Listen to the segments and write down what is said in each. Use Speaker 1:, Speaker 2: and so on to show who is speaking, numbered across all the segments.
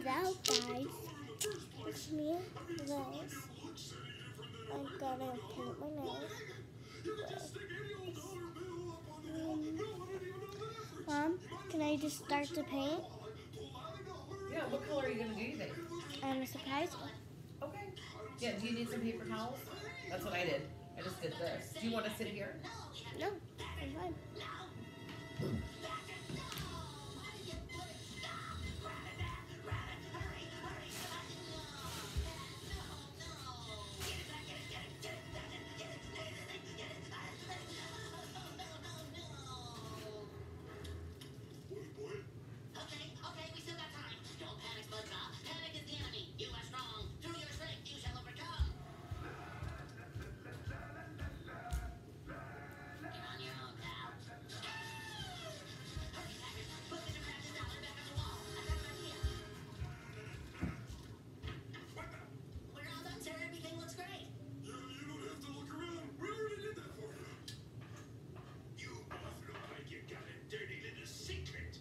Speaker 1: Well, guys, it's me, Lils. I'm gonna paint my nails. Mom, can I just start to paint?
Speaker 2: Yeah, what color are you going to do, you think?
Speaker 1: I'm a surprise.
Speaker 2: Okay. Yeah, do you need some paper towels? That's what I did. I just did this. Do you want to sit here?
Speaker 1: No, I'm fine.
Speaker 3: Okay, we still got time. Don't panic, SpongeBob. Panic is the enemy. You are strong. Through your strength, you shall overcome. You're on your own, pal. Hurry, Patrick. Put Mr. Krabs' dollar back on the wall. I've got an idea. We're all done, sir. Everything looks great.
Speaker 4: Yeah, you don't have to look around. We already did that for you. You both look like you got a dirty little secret.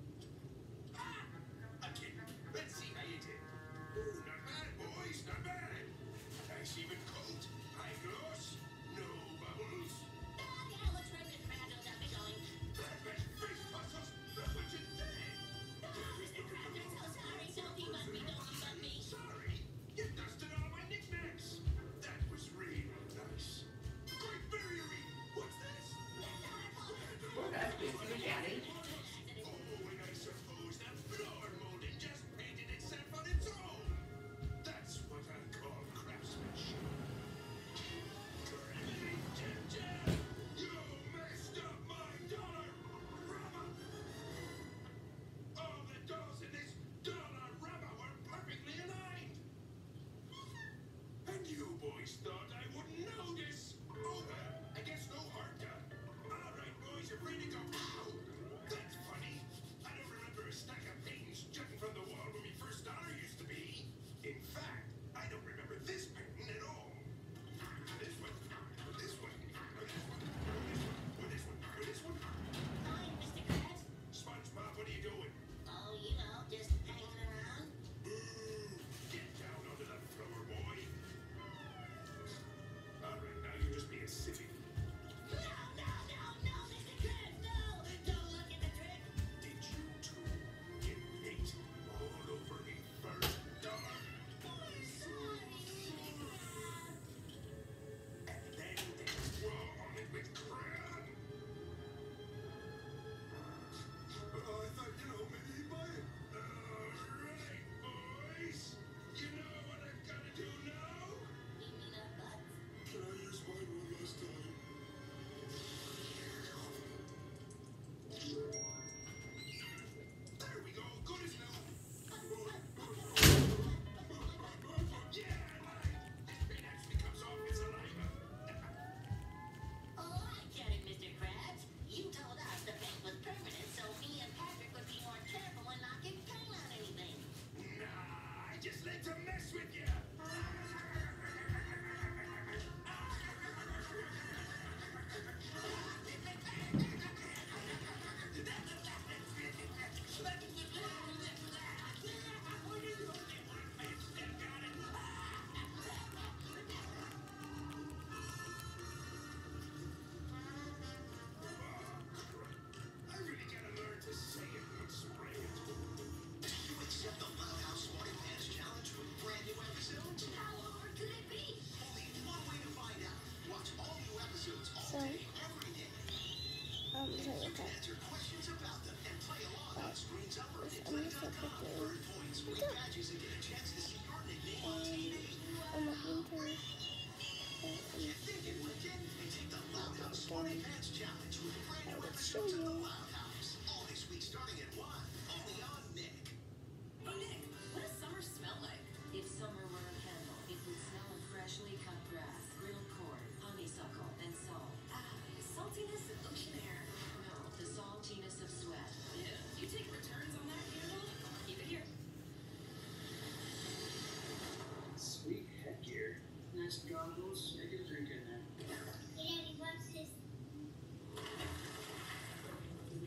Speaker 4: Okay, let's see how you did. Ooh, not bad, boys, not bad. Nice even coat, high gloss, no bubbles.
Speaker 3: Yeah, looks great, Mr. Krabs. It'll just be going.
Speaker 4: Face puzzles, that's what you did.
Speaker 3: Mr. Krabs, I'm so sorry. Don't debug me. Don't debug me.
Speaker 4: Sorry, you dusted all my knickknacks. That was really nice. Great berry, what's this?
Speaker 2: Well, that's basically your daddy.
Speaker 4: Oh, and I suppose that floor molding just painted itself on its own. That's what I call craftsmanship. You messed up my dollar, Rama! All the dolls in this dollar Rama were perfectly aligned. And you boys thought I wouldn't notice. Oh, well, I guess no hard done. All right, boys, you're free to go. Ow! That's funny. I don't remember a stack of paintings jutting from the wall where my first dollar used to be. In fact, I don't remember this painting at all. This one, this one, or this one, or this one, or this one, or this one.
Speaker 3: Fine, Mr. Krabs.
Speaker 4: SpongeBob, what are you doing?
Speaker 3: Oh, you know, just hanging around.
Speaker 4: Boo! Get down onto the floor, boy. All right, now you're just being silly.
Speaker 3: No, Mr. Krabs, no! Don't look at the trick.
Speaker 4: Did you two get paint all over me first dollar? And then they draw on it with crayon? I thought, maybe he'd buy it. All right, boys. You know what I've got to do now?
Speaker 3: You mean our butts?
Speaker 4: Can I use mine one last time? There we go. Good as new. Yeah, right. This paint actually comes off with saliva.
Speaker 3: Oh, I get it, Mr. Krabs. You told us the paint was permanent, so me and Patrick would be more careful when knocking paint on anything.
Speaker 4: Nah, I just like to mess with you. I really gotta learn to say it and spray it.
Speaker 5: You accept the Loud House Smarty Pants Challenge with brand new episodes?
Speaker 3: How hard could it be?
Speaker 5: Only one way to find out. Watch all new episodes all
Speaker 1: So,
Speaker 5: day, every day.
Speaker 1: so
Speaker 5: You
Speaker 1: with
Speaker 5: can
Speaker 1: that,
Speaker 5: answer questions about them and play along on screens over at
Speaker 1: I'm gonna start
Speaker 5: play.com.
Speaker 1: with
Speaker 5: Earn points, win badges, and get a chance to see your nickname on TV.
Speaker 1: I'm looking to
Speaker 5: Get thinking, would you? And take the Loud House Smarty Pants Challenge with brand new episodes of the Loud House. All this week starting at 1. Only on Nick.
Speaker 6: Hey Nick, what does summer smell like?
Speaker 7: If summer were a candle, it would smell of freshly cut grass, grilled corn, honeysuckle, and salt.
Speaker 6: Saltiness and ocean air.
Speaker 7: No, the saltiness of sweat.
Speaker 6: Yeah, you take returns on that candle? Keep it here.
Speaker 8: Sweet headgear. Nice goggles. I get a drink in there.
Speaker 1: Daddy, what's this?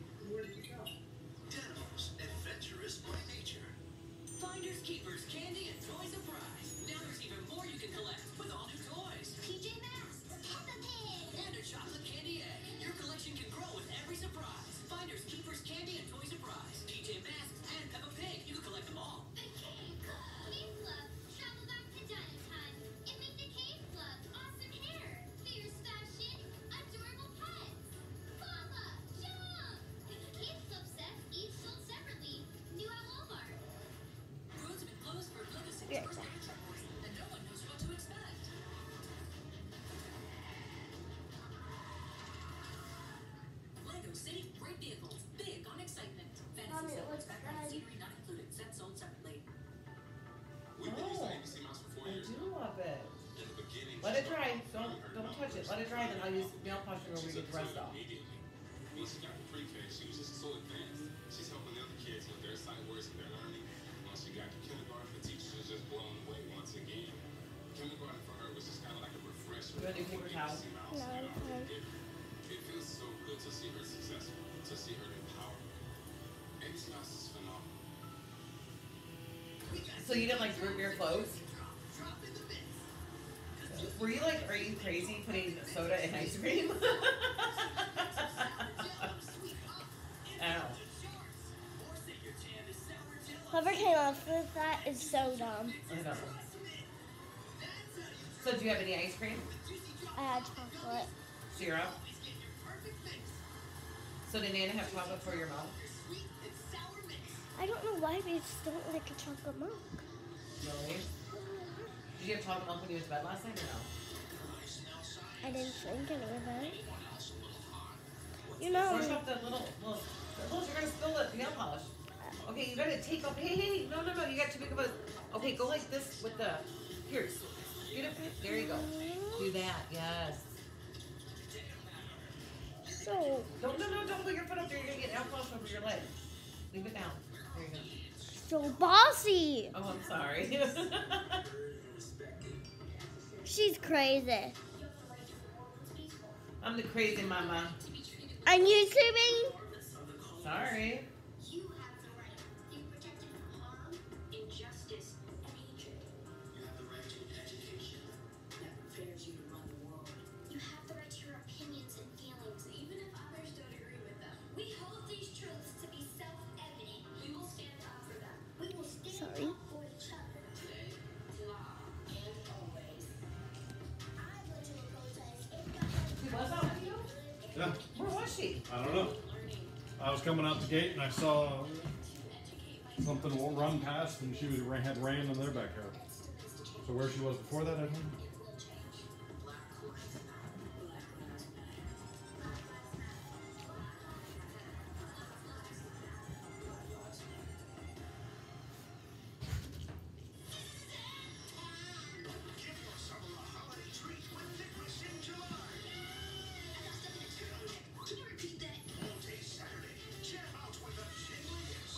Speaker 5: Keepers Candy and Toy Surprise. Now there's even more you can collect with all new toys.
Speaker 3: PJ Masks, Peppa Pig.
Speaker 5: And a chocolate candy egg. Your collection can grow with every surprise. Finders, Keepers Candy and Toy Surprise. PJ Masks and Peppa Pig. You can collect them all.
Speaker 3: The Cave Club. Cave Club. Travel back to Dino time and meet the Cave Club. Awesome hair, fierce fashion, adorable pets. Mama, jump! Cave Club sets each sold separately. New at Walmart.
Speaker 7: Roads have been closed for Lego City's
Speaker 1: Yeah.
Speaker 7: first action course, and no one knows what to expect. Lego City, great vehicles, big on excitement. Fantasy
Speaker 1: Mommy,
Speaker 7: set
Speaker 1: what's
Speaker 7: background
Speaker 1: that?
Speaker 7: scenery not included. Set sold separately.
Speaker 4: We've been using ABC Mouse for 4
Speaker 2: I
Speaker 4: years
Speaker 2: do
Speaker 4: now.
Speaker 2: love it.
Speaker 4: In the beginning,
Speaker 2: Let
Speaker 4: she
Speaker 2: it dry.
Speaker 4: started
Speaker 2: Don't touch it. Let it dry, then I'll use nail polish remover
Speaker 4: She's
Speaker 2: to get the rest off.
Speaker 4: immediately. Once she got to pre-K, she was just so advanced. She's helping the other kids with their sight words and their learning. Once she got to kindergarten, the teachers was just blown away once again. Kindergarten for her was just kind of like a refreshment.
Speaker 2: You wanna do
Speaker 4: for
Speaker 2: paper towel?
Speaker 4: ABC Mouse,
Speaker 1: No,
Speaker 4: you know?
Speaker 1: I'm fine.
Speaker 4: It feels so good to see her successful, to see her empowered. ABC Mouse is phenomenal.
Speaker 2: So you didn't like root your clothes? Were you like, are you crazy putting soda in ice cream? Ow.
Speaker 1: Whoever came up with that is so dumb.
Speaker 2: I know. So do you have any ice cream?
Speaker 1: I had chocolate.
Speaker 2: Syrup? So did Nana have chocolate for your milk?
Speaker 1: I don't know why we just don't like a chocolate milk.
Speaker 2: Really? Did you have chocolate milk when you went to bed last night or no?
Speaker 1: I didn't drink any of it. You know,
Speaker 2: Brush off the little, you're gonna spill the nail polish. Okay, you gotta take off, hey, no, you got too big of a, okay, go like this with the, here, get it, there you go. Do that, yes.
Speaker 1: so
Speaker 2: Don't put your foot up there, you're gonna get nail polish over your leg. Leave it down, there you go.
Speaker 1: so bossy.
Speaker 2: Oh, I'm sorry.
Speaker 1: She's crazy.
Speaker 2: I'm the crazy mama.
Speaker 1: I'm YouTubing.
Speaker 2: Sorry.
Speaker 3: You have the right to be protected from harm, injustice, and hatred.
Speaker 5: You have the right to education.
Speaker 7: That prepares you to run the world.
Speaker 3: You have the right to your opinions and feelings, even if others don't agree with them. We hold these truths to be self-evident. We will stand up for them. We will stand
Speaker 1: Sorry.
Speaker 3: up for each other.
Speaker 5: Today, tomorrow, and always.
Speaker 3: I'd like to protest if
Speaker 2: She was out with you?
Speaker 9: Yeah,
Speaker 2: Where was she?
Speaker 9: I don't know. I was coming out the gate and I saw something run past and she had ran in their backyard. So where she was before that, I don't know.
Speaker 5: Give your summer a holiday treat with Thickness in July.
Speaker 3: Can you repeat that?
Speaker 5: All day Saturday, jam out with the chilliest.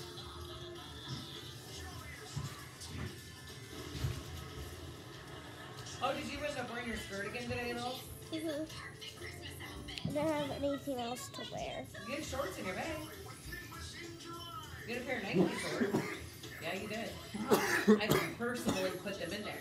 Speaker 2: Oh, did you end up wearing your skirt again today, Lils?
Speaker 1: Mhm. I don't have anything else to wear.
Speaker 2: You had shorts in your bag. You had a pair of Nike shorts. Yeah, you did. I personally put them in there.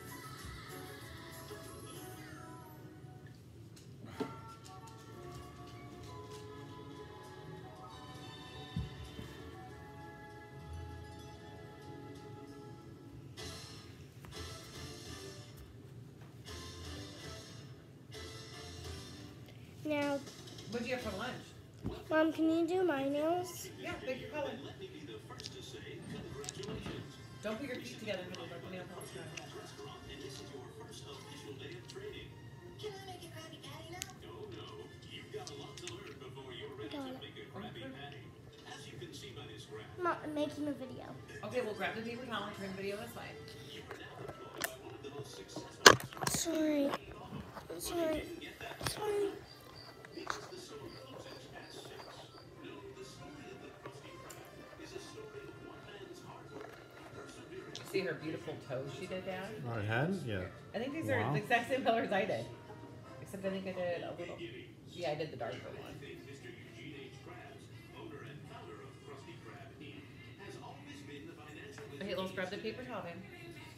Speaker 1: Now,
Speaker 2: What'd you have for lunch?
Speaker 1: Mom, can you do my nails?
Speaker 2: Yeah, pick your color.
Speaker 5: Let me be the first to say congratulations.
Speaker 2: Don't put your feet together when you let the nail polish dry.
Speaker 5: Restaurant, and this is your first official day of training.
Speaker 3: Can I make a Krabby Patty now?
Speaker 5: No, you've got a lot to learn before you're ready
Speaker 1: Got
Speaker 5: to
Speaker 1: it.
Speaker 5: make a Krabby Patty. As you can see by this graph,
Speaker 1: Mom, I'm making a video.
Speaker 2: Okay, we'll grab the paper towel and turn the video this way.
Speaker 5: you are now employed by one of the most successful
Speaker 1: Sorry. I'm sorry. Sorry.
Speaker 5: because the store closes at 6. No, the story of the Krusty Krab is a story of one man's hard work, perseverance.
Speaker 2: See her beautiful toes she did, Dad?
Speaker 9: I hadn't yet.
Speaker 2: I think these are
Speaker 9: Wow.
Speaker 2: the exact same color as I did. Except I think I did a little. Yeah, I did the darker one.
Speaker 5: think Mr. Eugene H. Krabs, owner and founder of Krusty Krab Inc., has always been the financial
Speaker 2: Hey, let's grab the paper towel, man.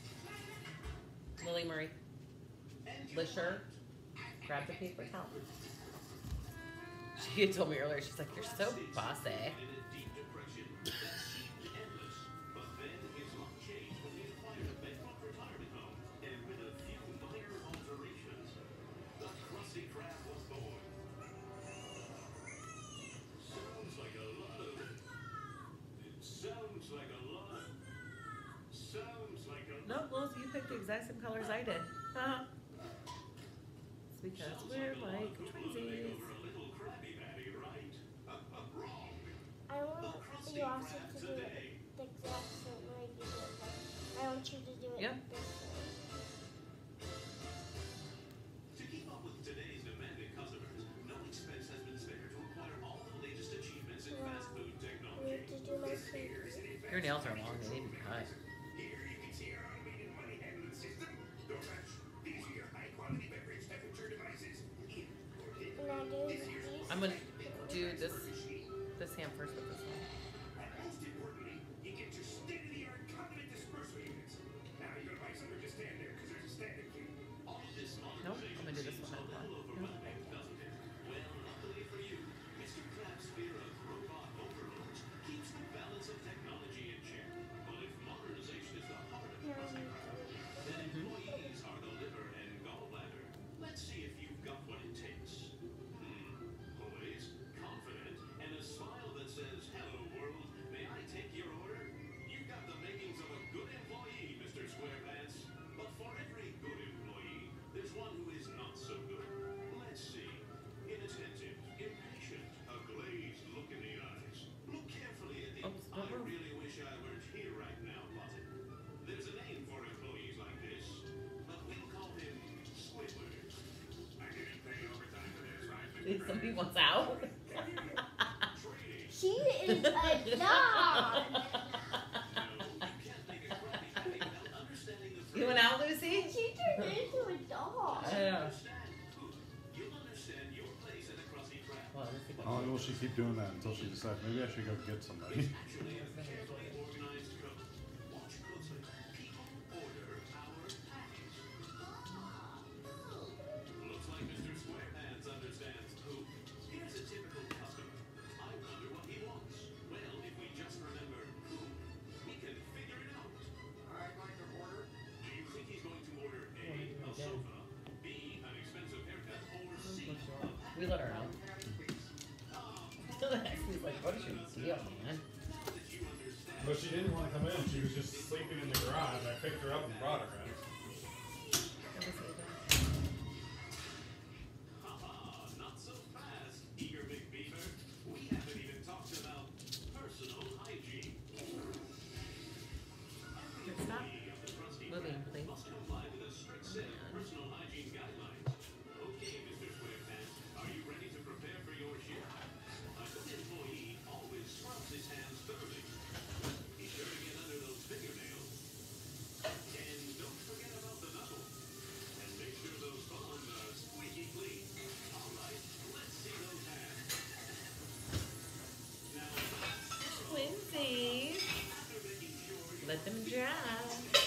Speaker 2: Lily Murray. Lisher, grab the paper towel. She had told me earlier, she's like, you're so bossy. No, Lils, you picked the exact same colors I did. Huh? It's because we're like twinsies.
Speaker 1: I want you also to do it the exact same way you did it. I want you to do it
Speaker 2: Yep.
Speaker 1: this way.
Speaker 5: To keep up with today's demanding customers, no expense has been spared to acquire all the latest achievements in fast food
Speaker 1: I
Speaker 5: technology.
Speaker 1: need to do my fingers.
Speaker 2: Your nails are long, they need to be cut.
Speaker 4: Here you can see our automated money handling system. Don't touch. These are your high-quality beverage temperature devices. In or in.
Speaker 1: And I do
Speaker 4: This here's
Speaker 1: these.
Speaker 2: I'm gonna do this hand first with this one.
Speaker 4: And most importantly, you get your state-of-the-art condiment dispersal units. Now you're gonna buy something to stand there because there's a standing queue.
Speaker 5: All of this
Speaker 2: Nope, I'm gonna do this one.
Speaker 5: a little overwhelming, doesn't it? Well, luckily for you, Mr. Krabs' fear of robot overlords keeps the balance of technology in check. But if modernization is the heart of the Krusty Krab, then employees are the liver and gallbladder. Let's see if you've got what it takes. Poised, confident, and a smile that says, "Hello, world. May I take your order?" You've got the makings of a good employee, Mr. Squarepants. But for every good employee, there's one who is not so good. Let's see. Inattentive, impatient, a glazed look in the eyes. Look carefully at the
Speaker 2: Oops, don't
Speaker 5: I
Speaker 2: move.
Speaker 5: really wish I weren't here right now closet. There's a name for employees like this, but we'll call him Squidward.
Speaker 4: I didn't pay overtime for this, right?
Speaker 2: Somebody wants out.
Speaker 5: Training.
Speaker 1: She is a dog.
Speaker 5: No, you can't make a Krabby Patty without understanding the
Speaker 2: You went out, Lucy?
Speaker 1: She turned into a dog.
Speaker 2: Yeah.
Speaker 5: You'll understand your place in the Krusty Krab.
Speaker 2: Well, let's see
Speaker 9: How long will she keep doing that until she decides maybe I should go get somebody?
Speaker 5: Actually, a carefully organized code. Watch closely. People order our patties. Looks like Mr. Squarepants understands who. Here's a typical customer. I wonder what he wants. Well, if we just remember who, we can figure it out.
Speaker 4: I'd like to order.
Speaker 5: Do you think he's going to order A, a sofa, B, an expensive haircut, or C, a
Speaker 2: We let her out. He's like, what is your deal, man?
Speaker 9: But she didn't want to come in. She was just sleeping in the garage. I picked her up and brought her in.
Speaker 5: Haha, not so fast, eager big beaver. We haven't even talked about personal hygiene. Every
Speaker 2: Stop
Speaker 5: employee of the Krusty
Speaker 2: moving,
Speaker 5: Krab
Speaker 2: please.
Speaker 5: must comply with a strict set of personal hygiene guidelines. Okay, Mr. Squarepants, are you ready to prepare for your shift? A good employee always scrubs his hands thoroughly. Be sure to get under those fingernails. And don't forget about the knuckles. And make sure those bones are squeaky clean. All right, let's see those hands. Now,
Speaker 2: Twinsies.
Speaker 5: after making sure
Speaker 2: Let them dry.